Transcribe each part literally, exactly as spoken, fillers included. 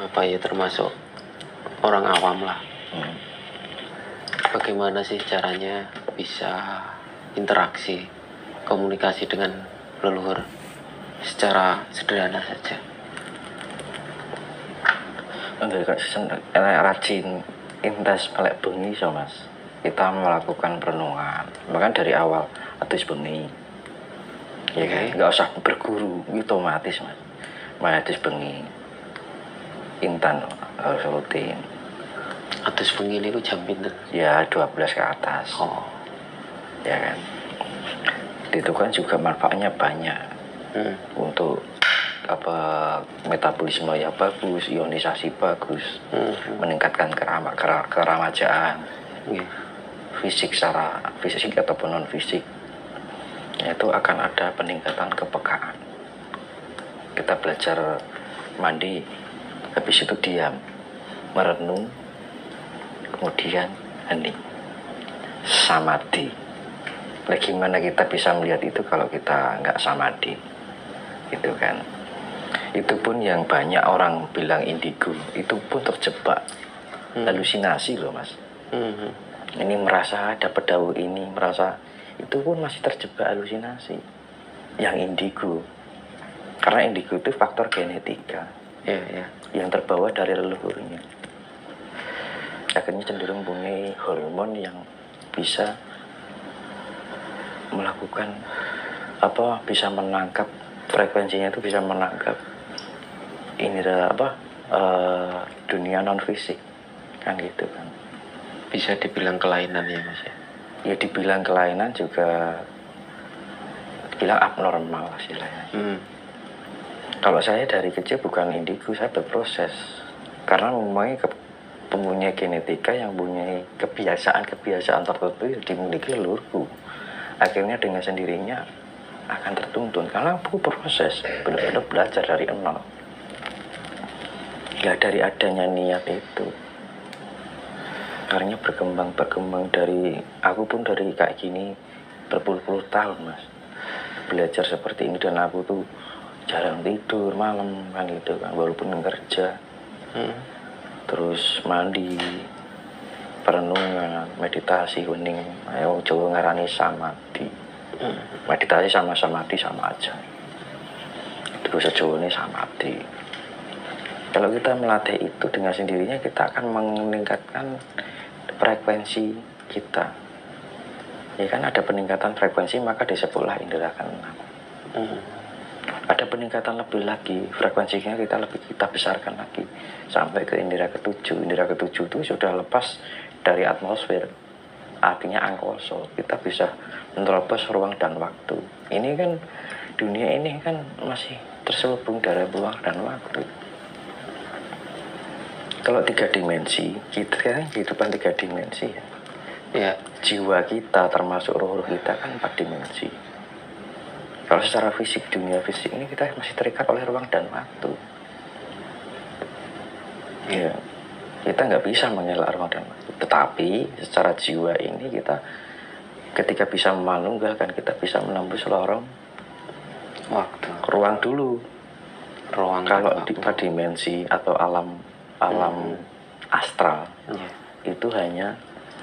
apa ya termasuk orang awam lah. Hmm. Bagaimana sih caranya bisa interaksi, komunikasi dengan leluhur secara sederhana saja? Enggak rajin intes melek bengi so mas. Kita melakukan perenungan, bahkan dari awal atus bengi. Ya kan, nggak usah berguru, itu otomatis mas. Atus bengi, intan harus rutin. Atus bengi ini jam pinter? Ya dua belas ke atas. Oh, ya kan. Itu kan juga manfaatnya banyak. Hmm. Untuk apa metabolisme ya bagus, ionisasi bagus, hmm. meningkatkan kerama, keramajaan, yeah. fisik secara fisik ataupun non fisik, itu akan ada peningkatan kepekaan. Kita belajar mandi, habis itu diam, merenung, kemudian hening, samadhi. Nah, gimana kita bisa melihat itu kalau kita nggak samadhi, gitu kan? Itu pun yang banyak orang bilang indigo, itu pun terjebak hmm. halusinasi loh mas. Hmm. Ini merasa dapat daun ini, merasa itu pun masih terjebak halusinasi. Yang indigo, karena indigo itu faktor genetika, yeah, yeah. yang terbawa dari leluhurnya. Akhirnya cenderung punya hormon yang bisa melakukan apa, bisa menangkap frekuensinya, itu bisa menangkap ini apa uh, dunia non fisik kan gitu kan. Bisa dibilang kelainan ya mas ya? Ya dibilang kelainan juga bilang abnormal istilahnya. Hmm. Kalau saya dari kecil bukan indigo, saya berproses karena mempunyai mempunyai genetika yang mempunyai kebiasaan-kebiasaan tertentu yang dimiliki leluhurku. Akhirnya dengan sendirinya akan tertuntun karena aku proses benar-benar belajar dari nol. Ya dari adanya niat itu, akhirnya berkembang berkembang dari aku pun dari kayak gini berpuluh-puluh tahun mas, belajar seperti ini. Dan aku tuh jarang tidur malam kan gitu kan, walaupun kerja. hmm. Terus mandi, perenungan, meditasi, wening, ayo coba ngarani samadhi. hmm. Meditasi sama samadhi sama aja, terus sejauhnya samadhi. Kalau kita melatih itu dengan sendirinya, kita akan meningkatkan frekuensi kita. Ya kan, ada peningkatan frekuensi, maka disebutlah indera keenam. Hmm. Ada peningkatan lebih lagi, frekuensinya kita lebih kita besarkan lagi sampai ke indera ketujuh. Indera ketujuh itu sudah lepas dari atmosfer, artinya angkoso. Kita bisa menerobos ruang dan waktu. Ini kan dunia ini kan masih terselubung dari ruang dan waktu. Kalau tiga dimensi, kita kan kehidupan tiga dimensi ya. Ya, jiwa kita termasuk roh kita kan empat dimensi. Kalau secara fisik, dunia fisik ini kita masih terikat oleh ruang dan waktu. Ya, kita nggak bisa mengelak ruang dan waktu. Tetapi secara jiwa ini kita ketika bisa memanunggalkan, kita bisa menembus lorong waktu, ruang dulu. Ruang kalau di empat dimensi atau alam alam hmm. astral, yeah. itu hanya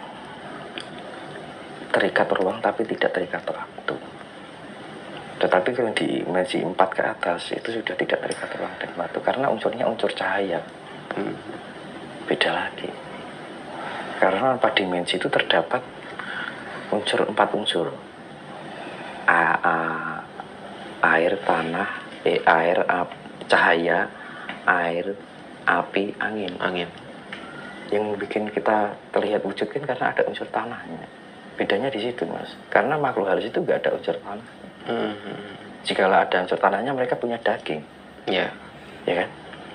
terikat ruang tapi tidak terikat waktu. Tetapi kalau di dimensi empat ke atas itu sudah tidak terikat ruang dan waktu karena unsurnya unsur cahaya. hmm. Beda lagi. Karena empat dimensi itu terdapat unsur empat unsur, A, A, air, tanah, e, air, ap, cahaya, air, api, angin. Angin. Yang bikin kita terlihat wujud kan karena ada unsur tanahnya. Bedanya di situ mas. Karena makhluk halus itu nggak ada unsur tanah. Mm-hmm. Jikalau ada unsur tanahnya, mereka punya daging. Iya. Yeah. Ya kan?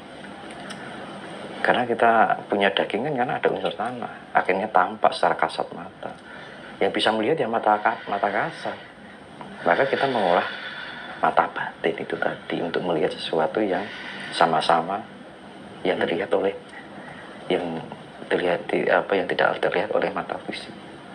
Karena kita punya daging kan karena ada unsur tanah. Akhirnya tampak secara kasat mata. Yang bisa melihat ya mata mata kasat. Maka kita mengolah mata batin itu tadi untuk melihat sesuatu yang sama-sama yang terlihat oleh yang terlihat apa yang tidak terlihat oleh mata fisik.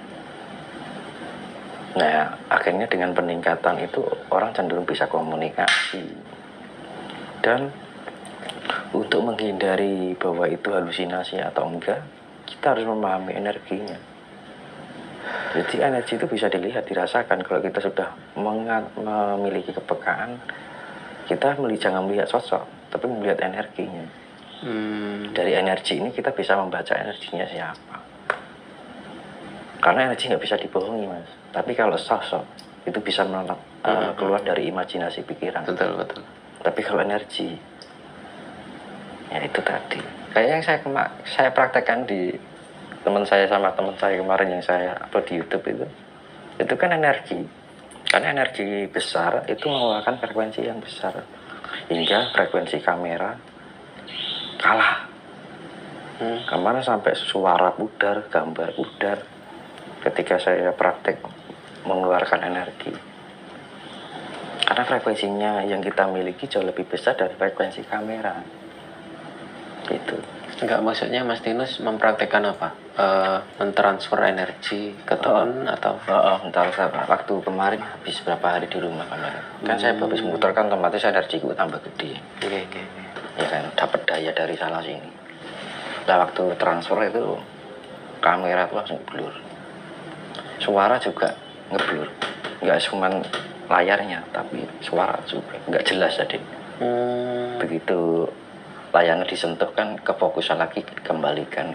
Nah, akhirnya dengan peningkatan itu orang cenderung bisa komunikasi dan Untuk menghindari bahwa itu halusinasi atau enggak, kita harus memahami energinya. Jadi energi itu bisa dilihat, dirasakan. Kalau kita sudah mengat, memiliki kepekaan, kita meli, jangan melihat sosok, tapi melihat energinya. Hmm. Dari energi ini kita bisa membaca energinya siapa. Karena energi nggak bisa dibohongi, Mas. Tapi kalau sosok, itu bisa melap, uh, Hmm. keluar dari imajinasi pikiran. Betul, betul. Tapi kalau energi, ya itu tadi. Kayak yang saya kema saya praktekkan di teman saya sama teman saya kemarin yang saya upload di YouTube itu, itu kan energi. Karena energi besar itu mengeluarkan frekuensi yang besar, hingga frekuensi kamera kalah. Hmm. Kemarin sampai suara pudar, gambar pudar, ketika saya praktek mengeluarkan energi. Karena frekuensinya yang kita miliki jauh lebih besar dari frekuensi kamera. Gitu. Enggak, maksudnya Mas Tinus mempraktekkan apa? Uh, mentransfer energi ke teman oh. atau? Oh, oh, entar waktu kemarin habis berapa hari di rumah kemarin. Kan hmm. saya habis muter kan otomatis energiku tambah gede. Oke, oke, oke. Ya kan, dapat daya dari sana sini. Nah, waktu transfer itu kamera tuh langsung blur. Suara juga ngeblur. Enggak cuma layarnya, tapi suara juga enggak jelas jadi. Hmm. Begitu layarnya disentuh kan kefokusan lagi kembalikan.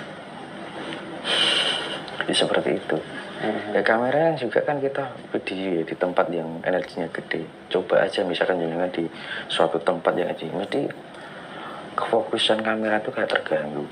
Jadi seperti itu. Mm-hmm. Ya kamera juga kan kita di di tempat yang energinya gede. Coba aja misalkan jangan di suatu tempat yang aja mesti kefokusan kamera itu kayak terganggu.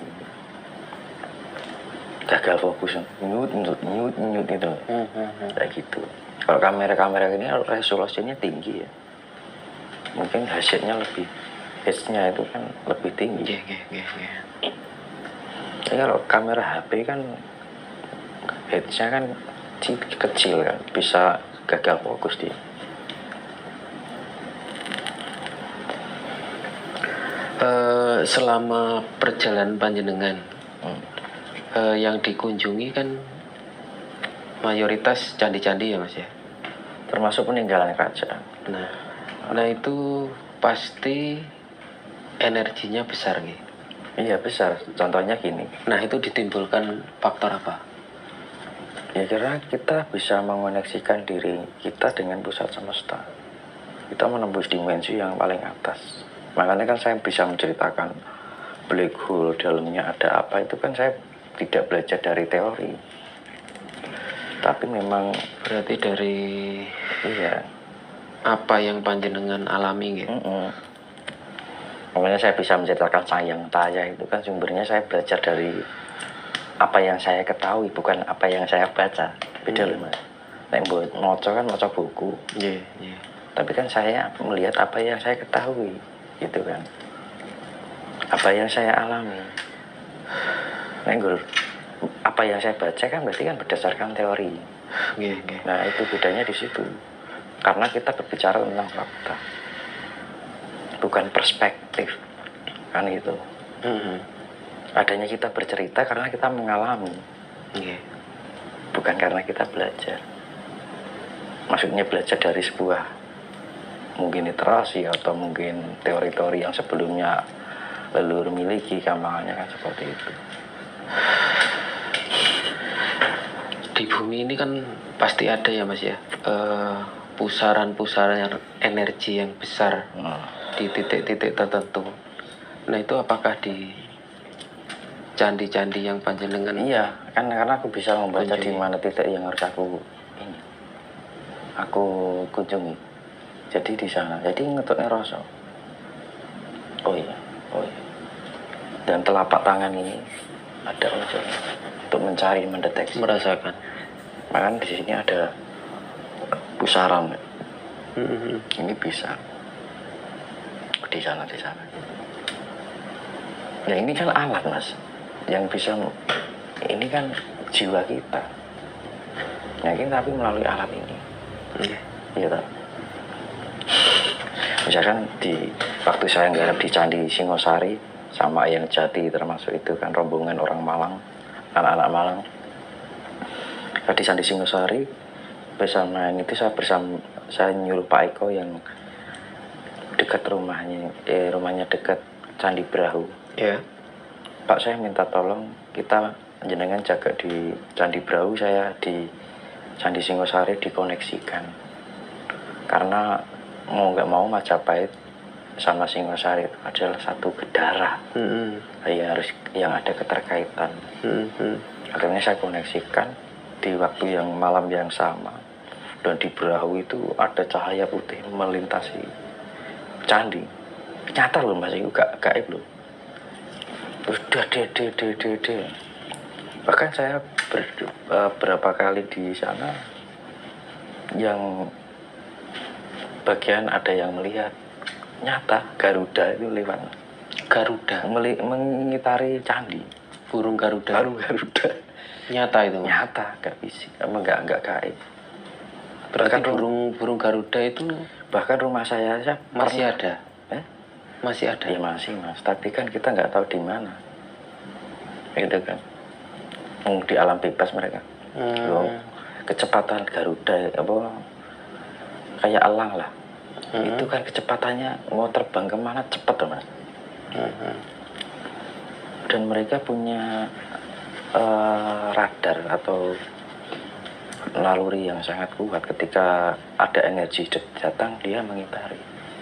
Gagal fokus, nyut nyut nyut nyut itu. Mm-hmm. Kayak gitu. Kalau kamera-kamera ini resolusinya tinggi ya. Mungkin hasilnya lebih H-nya itu kan lebih tinggi. Yeah, yeah, yeah, yeah. Jadi kalau kamera H P kan H-nya kan kecil kan, bisa gagal fokus dia. Uh, selama perjalanan panjenengan hmm. uh, yang dikunjungi kan mayoritas candi-candi ya Mas ya? Termasuk peninggalan kerajaan. Nah, nah itu pasti energinya besar nih. Iya besar. Contohnya gini. Nah itu ditimbulkan faktor apa? Ya karena kita bisa mengoneksikan diri kita dengan pusat semesta. Kita menembus dimensi yang paling atas. Makanya kan saya bisa menceritakan black hole dalamnya ada apa itu kan saya tidak belajar dari teori. Tapi memang berarti dari iya apa yang panjenengan alami gitu. Mm-mm. Makanya saya bisa menceritakan sayang taya itu kan sumbernya saya belajar dari apa yang saya ketahui, bukan apa yang saya baca. Beda loh Mas. Nek buat moco kan moco buku. Iya, yeah, iya. Yeah. Tapi kan saya melihat apa yang saya ketahui, gitu kan. Apa yang saya alami. Nek apa yang saya baca kan berarti kan berdasarkan teori. Iya, yeah, iya. Yeah. Nah, itu bedanya di situ. Karena kita berbicara tentang fakta. Bukan perspektif kan itu. Mm-hmm. Adanya kita bercerita karena kita mengalami, yeah. bukan karena kita belajar. Maksudnya belajar dari sebuah mungkin literasi atau mungkin teori-teori yang sebelumnya leluhur miliki, gampangannya kan seperti itu. Di bumi ini kan pasti ada ya Mas ya uh, pusaran-pusaran energi yang besar. Hmm. Di titik-titik tertentu. Nah itu apakah di candi-candi yang panjenengan? Iya, kan karena aku bisa membaca di mana titik yang harus aku ini, aku kunjungi. Jadi di sana. Jadi ngetuknya rasa. Oh iya, oh iya. Dan telapak tangan ini ada unsur untuk mencari, mendeteksi, merasakan. Makanya di sini ada pusaran. Mm-hmm. Ini bisa. Di sana di sana. Nah ini kan alat Mas, yang bisa ini kan jiwa kita. Nah kita tapi melalui alat ini. Iya. Iya tak? Misalkan di waktu saya nggarap di Candi Singosari sama yang Jati termasuk itu kan rombongan orang Malang, anak-anak Malang. Di Candi Singosari bersama itu saya bersama saya nyuruh Pak Eko yang dekat rumahnya, eh rumahnya dekat Candi Brahu. Ya. Pak, saya minta tolong kita jenengan jaga di Candi Brahu, saya di Candi Singosari dikoneksikan. Karena mau nggak mau Majapahit sama Singosari itu adalah satu darah. Hmm. Ya harus yang ada keterkaitan. Hmm. Akhirnya saya koneksikan di waktu yang malam yang sama, dan di Brahu itu ada cahaya putih melintasi candi. Nyata loh Mas, itu gak gaib loh. Udah dede dede dede. Bahkan saya ber, beberapa kali di sana yang bagian ada yang melihat nyata Garuda itu lewat. Garuda Meli, mengitari candi. Burung Garuda. Baru Garuda. Nyata itu, Mas? Nyata, gak fisik, emang gak gak gaib. Berarti Bahkan burung burung Garuda itu bahkan rumah saya aja masih pernah- ada. Eh? Masih ada. Ya masih Mas, tapi kan kita nggak tahu di mana. Gitu kan. Hmm, di alam bebas mereka. Hmm. Loh, kecepatan Garuda apa kayak elang lah. Hmm. Itu kan kecepatannya mau terbang kemana cepet tuh Mas. Hmm. Dan mereka punya eh, radar atau naluri yang sangat kuat. Ketika ada energi datang, dia mengitari.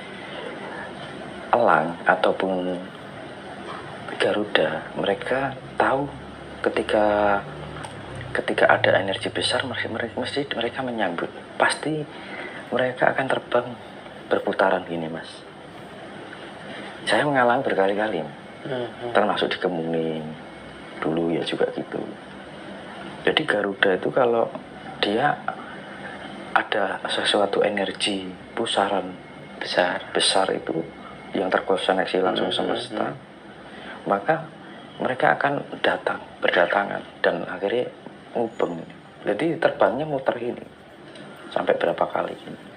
Elang ataupun Garuda, mereka tahu ketika ketika ada energi besar, mereka, mereka mesti mereka menyambut. Pasti mereka akan terbang berputaran gini Mas. Saya mengalami berkali-kali, Hmm. termasuk di Kemuning dulu ya juga gitu. Jadi Garuda itu kalau dia ada sesuatu energi pusaran Besar. besar itu yang terkoneksi langsung Hmm, semesta, maka mereka akan datang berdatangan dan akhirnya ngubeng. Jadi terbangnya muter ini sampai berapa kali ini.